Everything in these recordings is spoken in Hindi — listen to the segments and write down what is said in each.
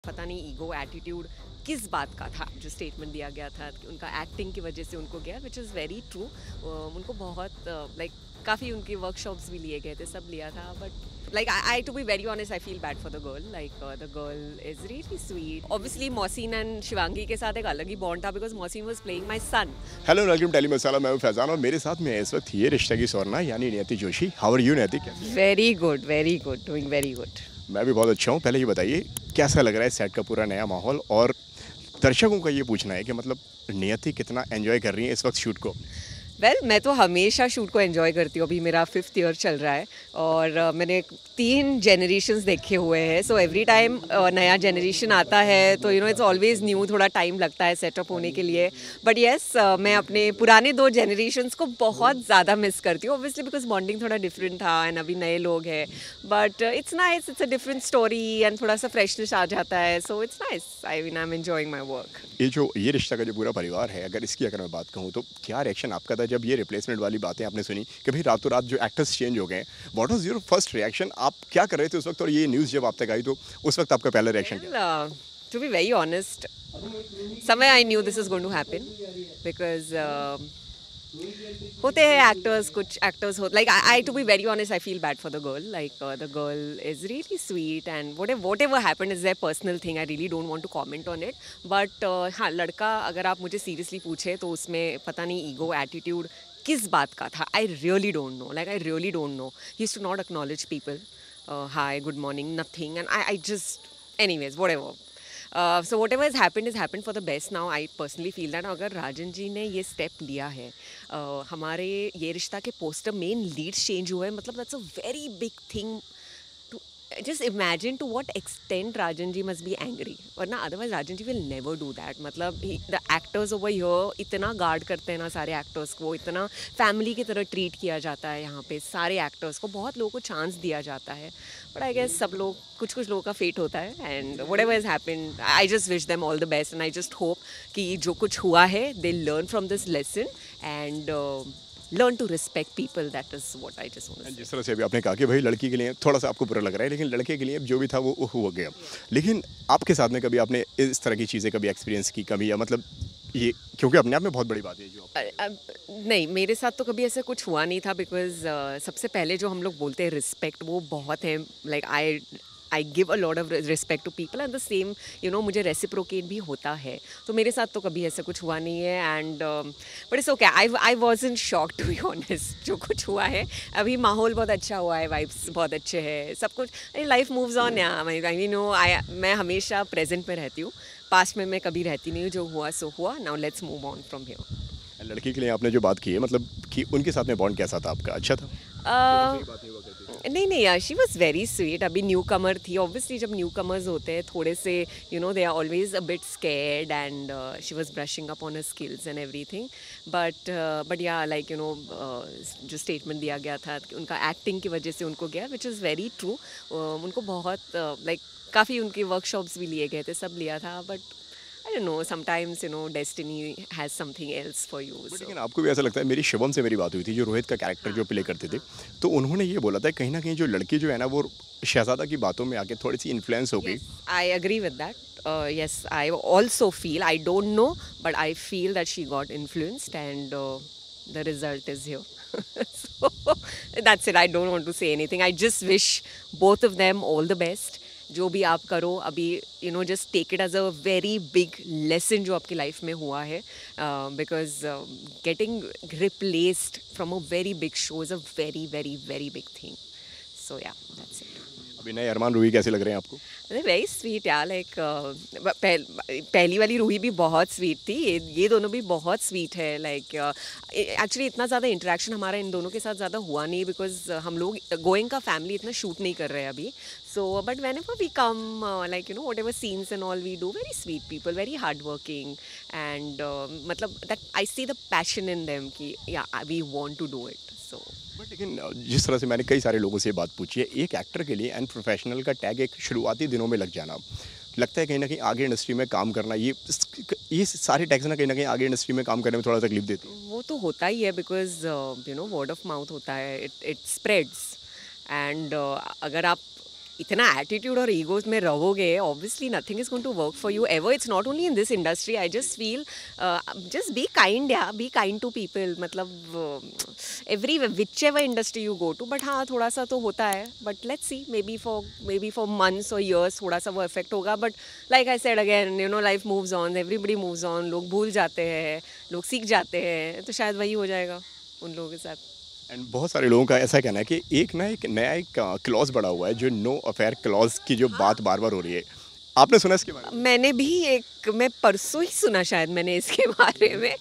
पता नहीं ईगो एटीट्यूड किस बात का था जो स्टेटमेंट दिया गया था कि उनका एक्टिंग की वजह से उनको गया विच इज़ वेरी ट्रू। उनको बहुत लाइक काफ़ी उनके वर्कशॉप्स भी लिए गए थे, सब लिया था, but like I to be very honest I feel bad for the girl. Like the girl is really sweet. Obviously Mohsin and Shivangi के साथ एक अलग ही बॉन्ड था because Mohsin was playing my son. Hello welcome Telly Masala. मैं हूं फैजान और मेरे साथ में है इस वक्त ये रिश्ते की सोरना यानी नियति Joshi. How are you Niyati? कैसे? Very good doing very good. मैं भी बहुत अच्छा हूं। पहले ये बताइए कैसा लग रहा है सेट का पूरा नया माहौल, और दर्शकों का ये पूछना है कि मतलब नियति कितना एंजॉय कर रही है इस वक्त शूट को? मैं तो हमेशा शूट को एंजॉय करती हूँ। अभी मेरा 5th ईयर चल रहा है और मैंने 3 जनरेशन्स देखे हुए हैं। सो एवरी टाइम नया जनरेशन आता है तो इट्स ऑलवेज न्यू, थोड़ा टाइम लगता है सेटअप होने के लिए। बट येस, मैं अपने पुराने 2 जनरेशन्स को बहुत ज़्यादा मिस करती हूँ, ऑब्वियसली बिकॉज बॉन्डिंग थोड़ा डिफरेंट था एंड अभी नए लोग हैं। But it's nice, it's a different story and थोड़ा सा फ्रेशनेस आ जाता है। So it's nice, I am enjoying my work. ये रिश्ता का जो पूरा परिवार है, अगर मैं बात कहूँ तो क्या रिएक्शन आपका था जब ये रिप्लेसमेंट वाली बातें आपने सुनी कि भाई रातों रात जो एक्टर्स चेंज हो गए हैं? What was your first reaction? आप क्या कर रहे थे उस वक्त, और ये न्यूज़ जब आप तक आई तो उस वक्त आपका पहला रिएक्शन क्या? Well, to be very honest, somewhere I knew this is going to happen because होते हैं एक्टर्स, कुछ एक्टर्स हो like I to be very honest I feel bad for the girl. Like the girl is really sweet and whatever happen is their personal thing. I really don't want to comment on it. But हाँ, लड़का अगर आप मुझे सीरियसली पूछे तो उसमें पता नहीं ईगो एटीट्यूड किस बात का था। I really don't know, like I really don't know. He used to not acknowledge people, hi good morning nothing, and I just anyways whatever. So whatever is happened for the best now. I personally feel that अगर राजन जी ने ये स्टेप लिया है, हमारे ये रिश्ता के पोस्टर मेन लीड्स चेंज हुए हैं, मतलब that's a very big thing. To just imagine to what extent Rajan ji must be angry, वरना otherwise Rajan ji will never do that. मतलब द एक्टर्स ओवर हियर इतना गार्ड करते हैं ना सारे एक्टर्स को, इतना फैमिली की तरह ट्रीट किया जाता है यहाँ पे सारे एक्टर्स को, बहुत लोगों को चांस दिया जाता है। बट आई गेस सब लोग, कुछ कुछ लोगों का फेट होता है and whatever is happened I just wish them all the best and I just hope कि जो कुछ हुआ है they learn from this lesson and learn to respect people. That is what I just want to say. जिस तरह से अभी आपने कहा कि भाई लड़की के लिए थोड़ा सा आपको बुरा लग रहा है, लेकिन लड़के के लिए जो भी था वो हो गया। लेकिन आपके साथ में कभी आपने इस तरह की चीज़ें कभी एक्सपीरियंस की कभी, या मतलब ये क्योंकि अपने आप में बहुत बड़ी बात है जो नहीं, मेरे साथ तो कभी ऐसा कुछ हुआ नहीं था बिकॉज सबसे पहले जो हम लोग बोलते हैं रिस्पेक्ट, वो बहुत है। Like I give a lot of respect to people and the same मुझे रेसिप्रोकेट भी होता है। तो मेरे साथ तो कभी ऐसा कुछ हुआ नहीं है and but it's okay. I wasn't shocked to be honest. जो कुछ हुआ है अभी, माहौल बहुत अच्छा हुआ है, वाइब्स बहुत अच्छे हैं, सब कुछ। Life moves on. मैं हमेशा प्रेजेंट में रहती हूँ, पास्ट में मैं कभी रहती नहीं हूँ। जो हुआ सो हुआ, now let's move on from here. लड़की के लिए आपने जो बात की है, मतलब कि उनके साथ में बॉन्ड कैसा था आपका? अच्छा था? नहीं, शी वॉज वेरी स्वीट। अभी न्यू कमर थी, ऑब्वियसली जब न्यू कमर्स होते हैं थोड़े से they are always a bit scared and she was brushing up on her skills and everything. But yeah like जो स्टेटमेंट दिया गया था कि उनका एक्टिंग की वजह से उनको गया, विच इज़ वेरी ट्रू। उनको बहुत लाइक काफ़ी उनके वर्कशॉप्स भी लिए गए थे, सब लिया था। But I don't know, sometimes destiny has something else for you. So. लेकिन आपको भी ऐसा लगता है? मेरी शिवम से मेरी बात हुई थी, जो रोहित का कैरेक्टर जो प्ले करते थे, तो उन्होंने ये बोला था कहीं ना कहीं जो लड़की जो है ना वो शहजादा की बातों में आके थोड़ी सी इन्फ्लुएंस हो गई। Yes, I agree with that. Yes, I also feel, I don't know, but I feel that she got influenced and the result is here. So that's it. I don't want to say anything. I just wish both of them all the best. जो भी आप करो अभी, just take it as a very big lesson जो आपकी लाइफ में हुआ है, because getting replaced from a very big show is a very very very big thing. So yeah that's it. अभी नए अरमान रूही कैसे लग रहे हैं आपको? वेरी स्वीट यार। लाइक पहली वाली रूही भी बहुत स्वीट थी, ये दोनों भी बहुत स्वीट है। लाइक एक्चुअली इतना ज़्यादा इंटरेक्शन हमारा इन दोनों के साथ ज़्यादा हुआ नहीं बिकॉज हम लोग गोइंग का फैमिली इतना शूट नहीं कर रहे हैं अभी। So but whenever we come like whatever scenes and all we do, very sweet people, very hard working and मतलब that I see the passion in them कि yeah we want to do it. So but लेकिन जिस तरह से मैंने कई सारे लोगों से ये बात पूछी है, एक एक्टर के लिए एंड प्रोफेशनल का टैग एक शुरुआती दिनों में लग जाना, लगता है कहीं ना कहीं आगे इंडस्ट्री में काम करना, ये सारे टैग्स ना कहीं आगे इंडस्ट्री में काम करने में थोड़ा तकलीफ देती है। वो तो होता ही है बिकॉज वर्ड ऑफ माउथ होता है, इट स्प्रेड्स एंड अगर आप इतना एटीट्यूड और ईगोज में रहोगे, obviously nothing is going to work for you ever. It's not only in this industry. I just feel just be kind, yeah be kind to people. मतलब every whichever industry you go to. But हाँ, थोड़ा सा तो होता है. But let's see, maybe for months और ईयर्स थोड़ा सा वो इफेक्ट होगा. But like I said again, you know, life moves on, everybody moves on. लोग भूल जाते हैं, लोग सीख जाते हैं. तो शायद वही हो जाएगा उन लोगों के साथ. एंड बहुत सारे लोगों का ऐसा कहना है कि एक नया एक क्लॉज बड़ा हुआ है, जो नो अफेयर क्लॉज की जो बात बार बार हो रही है. आपने सुना इसके बारे में? मैंने भी मैं परसों ही सुना शायद मैंने इसके बारे में.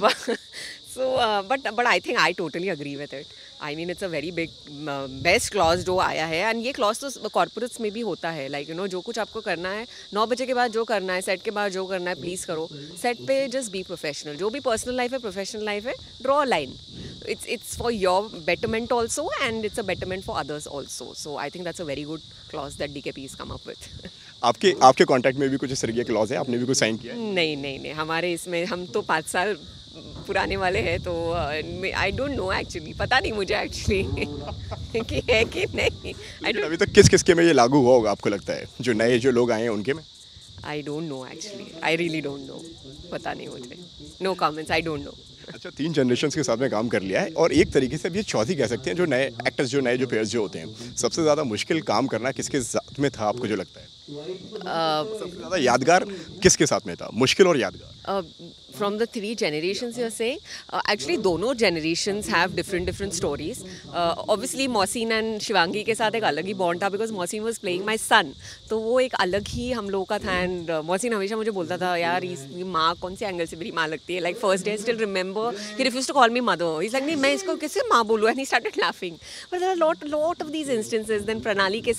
So but I think I totally agree with it. I mean it's a very big best clause जो आया है. एंड ये क्लॉज तो कॉर्पोरेट्स में भी होता है. लाइक यू नो, जो कुछ आपको करना है 9 बजे के बाद जो करना है, सेट के बाद जो करना है, प्लीज़ करो. सेट पे जस्ट बी प्रोफेशनल. जो भी पर्सनल लाइफ है, प्रोफेशनल लाइफ है, draw a line. It's for your betterment also, and it's a betterment for others also. So I think that's a very good clause that DKP has come up with. आपके कॉन्ट्रैक्ट में भी कुछ इस तरह के क्लॉज है? आपने भी कुछ साइन किया है? नहीं, हमारे इसमें हम तो 5 साल पुराने वाले हैं. तो आई डोंट नो एक्चुअली. पता नहीं मुझे एक्चुअली कि है कि नहीं. अभी तक किस के में ये लागू हुआ होगा आपको लगता है, जो नए जो लोग आए हैं उनके में? I don't know actually. I really don't know. पता नहीं मुझे. No comments. I don't know. अच्छा, 3 जनरेशन्स के साथ में काम कर लिया है, और एक तरीके से अब ये चौथी कह सकते हैं, जो नए एक्टर्स, जो नए जो प्लेयर्स जो होते हैं, सबसे ज़्यादा मुश्किल काम करना किसके साथ में था आपको जो लगता है? सबसे ज़्यादा यादगार किसके साथ में था, मुश्किल और यादगार? From the 3 generations you're saying, actually दोनों generations have different stories. Obviously Mohsin and Shivangi के साथ एक अलग ही बॉन्ड था, because Mohsin was playing my son. तो वो एक अलग ही हम लोगों का था. एंड मोहसिन हमेशा मुझे बोलता था, यार इसकी माँ कौन से एंगल से मेरी माँ लगती है. Like first day still remember he refuse to call me mother. Is like, नहीं मैं इसको कैसे माँ बोलूँ. And he started laughing. But there are lot of these instances. Then Pranali के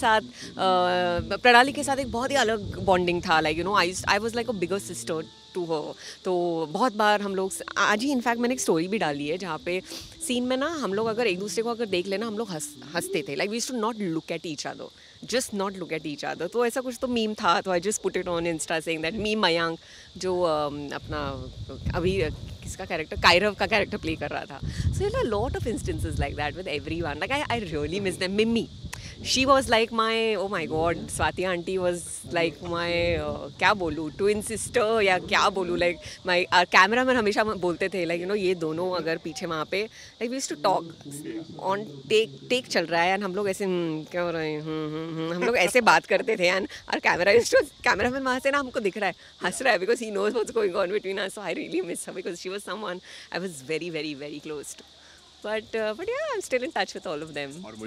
साथ एक बहुत ही अलग बॉन्डिंग था. Like you know, I was like a bigger sister to her. तो बहुत बार हम लोग, आज ही इनफैक्ट मैंने एक स्टोरी भी डाली है जहाँ पे सीन में ना हम लोग अगर एक दूसरे को अगर देख लेना, हम लोग हंसते थे. Like we used to not look at each other, just not look at each other. तो ऐसा कुछ तो मीम था. तो I just put it on insta saying that me Mayank, जो अपना अभी किसका कैरेक्टर, कायरव का कैरेक्टर प्ले कर रहा था. So you know, lot of instances like that with everyone. Like I really miss them. Mimmi, she was like my, oh my god, Swati auntie was like my क्या बोलूँ, twin sister या क्या बोलूँ. like my cameraman हमेशा बोलते थे, like you know, ये दोनों अगर पीछे वहाँ पे, like we used to talk on take चल रहा है, and हम लोग ऐसे क्या हो रहा है, हम लोग ऐसे बात करते थे. and our cameraman वहाँ से ना हमको दिख रहा है, हंस रहा है, because he knows what's going on between us. So I really miss her, because she was someone I was very very very close to. But yeah, I'm still in touch with all of them. और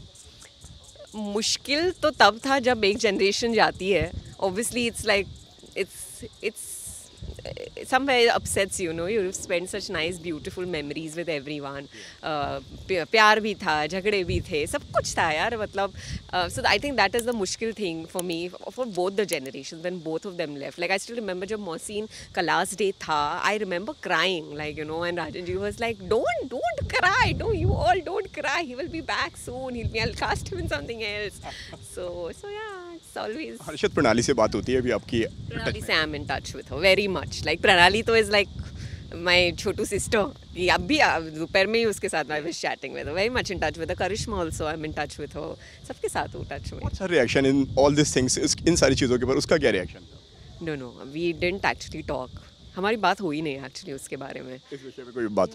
मुश्किल तो तब था जब एक जनरेशन जाती है. Obviously it's like it's somewhere upsets, you know. You spend such nice beautiful memories with everyone. प्यार भी था, झगड़े भी थे, सब कुछ था यार. मतलब so I think that is the मुश्किल thing for me, for both the generations, when both of them left. Like I still remember जब मोहसिन का last day था, I remember crying, like you know, and Rajan ji was like, don't cry, you all don't cry, he will be back soon, I'll cast him in something else. So yeah, it's always. Harshad, प्रणाली से बात होती है अभी आपकी? प्रणाली से I am in touch with her very much. Like Pranali तो इज लाइक माई छोटू सिस्टर. अब भी दोपहर में ही उसके साथ I was chatting with her, very much in touch with her. Karishma also I am in touch with her. सबके साथ हूँ टच में. अच्छा, reaction in all this things, इन सारी चीज़ों के ऊपर उसका क्या रिएक्शन था? No we didn't actually talk. हमारी बात हुई नहीं एक्चुअली उसके बारे में. इस विषय में कोई बात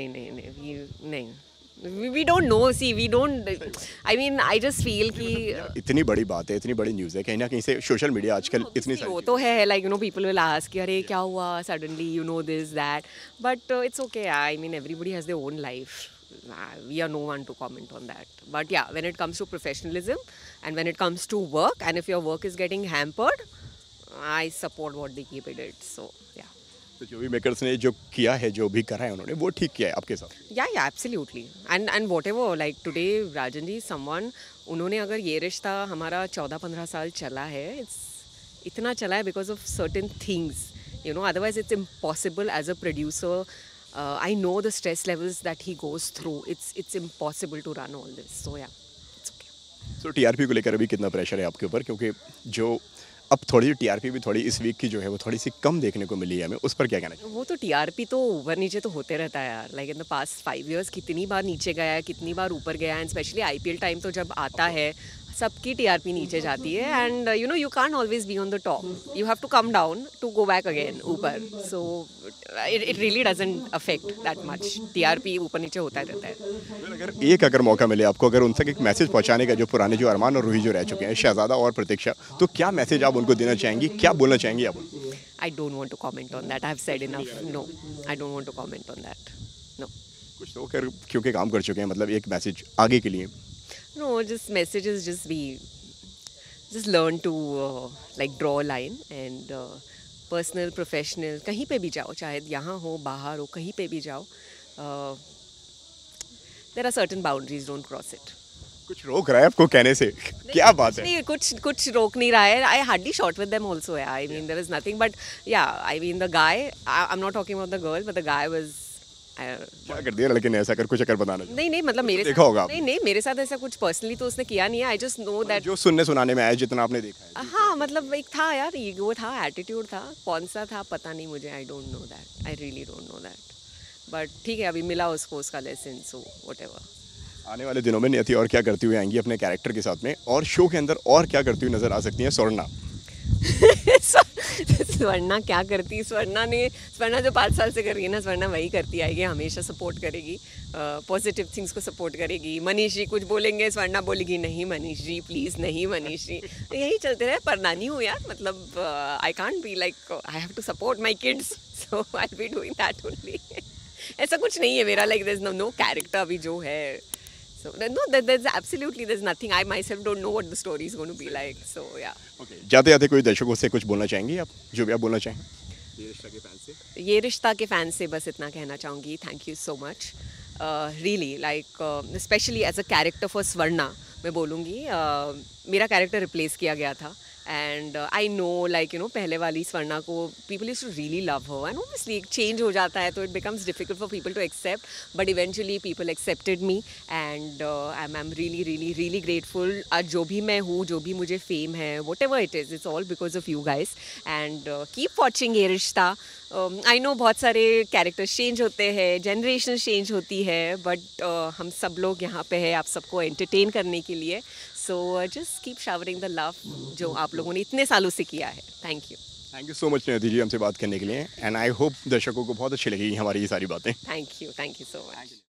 नहीं. We don't know. See, we don't. I mean, I just feel कि इतनी बड़ी बात है, इतनी बड़ी न्यूज़ है, कहीं ना कहीं से सोशल मीडिया आजकल इतनी सारी वो तो है. Like you know, people will ask कि अरे क्या हुआ suddenly, you know, this that. But it's okay. I mean, everybody has their own life. We are no one to comment on that. But yeah, when it comes to professionalism and when it comes to work, and if your work is getting hampered, I support what they keep it. So yeah. तो जो भी मेकर्स ने जो किया है, जो भी करा है उन्होंने, वो ठीक किया है आपके साथ? Yeah, absolutely. And whatever, like today Rajan ji, someone, उन्होंने अगर ये रिश्ता हमारा 14-15 साल चला है, इतना चला है because of certain things, you know, otherwise it's impossible as a producer. I know the stress levels that he goes through. It's impossible to run all this. So yeah, it's okay. So TRP को लेकर अभी कितना प्रेशर है आपके ऊपर? क्योंकि जो अब थोड़ी टीआरपी भी थोड़ी इस वीक की जो है वो थोड़ी सी कम देखने को मिली है हमें, उस पर क्या कहना चाहिए? वो तो टीआरपी तो ऊपर नीचे तो होते रहता है यार. Like in the past 5 years कितनी बार नीचे गया है, कितनी बार ऊपर गया है. एंड स्पेशली आईपीएल टाइम तो जब आता है, सबकी टीआरपी नीचे जाती है and you know you can't always be on the top, you have to come down to go back again ऊपर. So it really doesn't affect that much. TRP ऊपर नीचे होता रहता है. अगर मौका मिले आपको, अगर उन तक एक मैसेज पहुंचाने का, जो पुराने जो अरमान और रूही जो रह चुके हैं, शहजादा और प्रतीक्षा, तो क्या मैसेज आप उनको देना चाहेंगी, क्या बोलना चाहेंगी आप? I don't want to comment on that. I have said enough. No, I don't want to comment on that. No. कुछ तो कर क्योंकि काम कर चुके हैं, मतलब एक मैसेज आगे के लिए. No, just messages, just learn to like draw a line and personal, professional, कहीं पे भी जाओ, चाहे यहाँ हो, बाहर हो, कहीं पे भी जाओ, there are certain boundaries, don't cross it. कुछ रोक रहा है आपको कहने से? क्या बात है? नहीं, कुछ रोक नहीं रहा है. I hardly shot with them also. Yeah, I mean there was nothing, but yeah, I mean the guy. I'm not talking about the girl, but the guy was. क्या कर दिया लड़के ने ऐसा, कर कुछ अगर बताना? नहीं, मतलब मेरे देखा होगा आपने? नहीं, मेरे साथ ऐसा कुछ पर्सनली तो उसने किया नहीं है. आई जस्ट नो दैट जो सुनने सुनाने में आया, जितना आपने देखा है. हाँ, मतलब एक था यार, ईगो था, एटीट्यूड था, कौन सा था पता नहीं मुझे. I don't know that, I really don't know that. But ठीक है, अभी मिला उसको उसका लेसन, सो व्हाटएवर. आने वाले दिनों में नियति और क्या करती हुई आएंगी अपने कैरेक्टर के साथ में, और शो के अंदर और क्या करती हुई नजर आ सकती है स्वर्णा? स्वर्णा क्या करती? स्वर्णा जो 5 साल से कर रही है ना, स्वर्णा वही करती आएगी, हमेशा सपोर्ट करेगी, पॉजिटिव थिंग्स को सपोर्ट करेगी. मनीष जी कुछ बोलेंगे, स्वर्णा बोलेगी नहीं मनीष जी प्लीज़, नहीं मनीष जी. यही चलते रहे. पर नानी हूँ यार, मतलब I can't be like, I have to support my kids, so I will be doing that only. ऐसा कुछ नहीं है मेरा, like there is no character अभी जो है. So no, there's nothing. I myself don't know what the story is going to be like. So yeah. Okay. जाते जाते कोई दर्शकों से कुछ बोलना चाहेंगी आप, जो भी आप बोलना चाहें? ये रिश्ता के फैन से? ये रिश्ता के फैन से बस इतना कहना चाहूँगी, thank you so much. Really like specially as a character for Swarna मैं बोलूँगी, मेरा कैरेक्टर रिप्लेस किया गया था. And I know like you know पहले वाली स्वर्णा को people used to really love her, and obviously एक चेंज हो जाता है तो it becomes difficult for people to accept, but eventually people accepted me and I am really grateful. आज जो भी मैं हूँ, जो भी मुझे फेम है, whatever it is, it's all because of you guys. And keep watching Yeh Rishta. I know बहुत सारे कैरेक्टर्स चेंज होते हैं, जनरेशन चेंज होती है, बट हम सब लोग यहाँ पे हैं आप सबको एंटरटेन करने के लिए. So just keep showering the love जो आप लोगों ने इतने सालों से किया है. थैंक यू सो मच नियति जी हमसे बात करने के लिए, एंड आई होप दर्शकों को बहुत अच्छी लगेगी हमारी ये सारी बातें. Thank you so much.